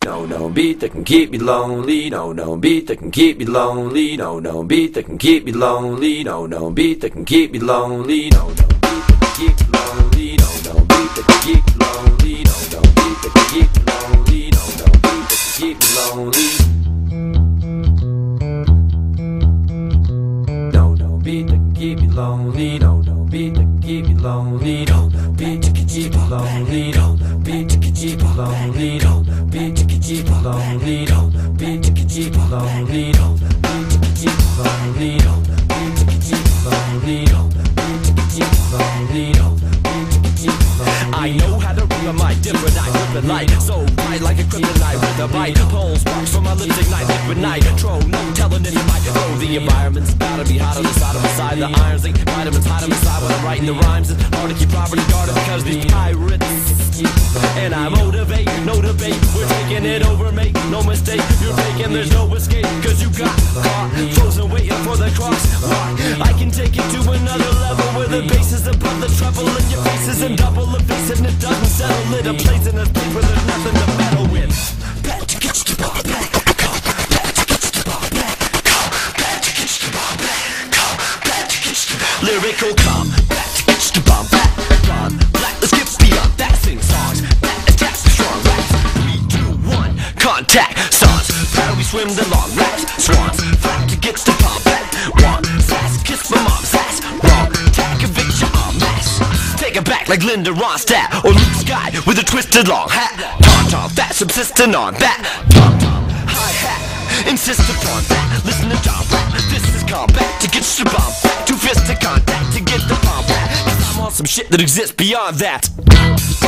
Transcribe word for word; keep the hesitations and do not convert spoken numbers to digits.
no, no beat that can keep me lonely, no, no beat that can keep me lonely, no, no beat that can keep me lonely, no, no beat that can keep me lonely, no, no beat that can keep me lonely, no, no beat that can keep me lonely, no, no beat that can keep me lonely, no, no beat that can keep me lonely. No, no beat that can keep me lonely, no, no beat that can keep me lonely, no, no beat that can keep me lonely, no, no beat that can keep me lonely, no, no beat that can keep me lonely, no, no beat that can keep me lonely, no, no beat that can keep me lonely, no, no beat that can keep me lonely, no, no beat that can keep me lonely, no, no beat that can keep me lonely. I know how to rip a mic, different night, whip light, so bright like a kryptonite with a bite. Pole sparks from my lips ignite, liquid nitro, no telling if you might go. The environment's bound to be hot on the side of my side. The irons ain't vitamins hot on the side when I'm writing the rhymes. It's hard to keep properly guarded because these pirates. And I motivate, no debate, we're taking it over, make no mistake. You're faking, there's no escape, cause you got caught, frozen waiting for the crosswalk. I can take it to another level where the bass is above the treble and your face is in double the face and it doesn't settle it. A place in a space where there's nothing to meddle with. Back to get the ball back, go, back to get the ball back, go, back to get the ball back, go, back to get the ball. Lyrical calm, back to get the ball back, run, black, let's get beyond that. Sing songs, that attacks the strong raps. Three, two, one, contact songs. How we swim the long raps, swans, flat to get the ball back. One, fast, kiss my mom's ass. Wrong, tag a picture en masse. Take it back like Linda Ronstadt or Luke Sky with a twisted long hat. Tom-tom, fat, subsisting on that. Tom-tom, hi-hat, insist upon that. Listen to John rap, this is combat to get your bomb back. Two fists to contact to get the bomb back. Cause I'm on some shit that exists beyond that.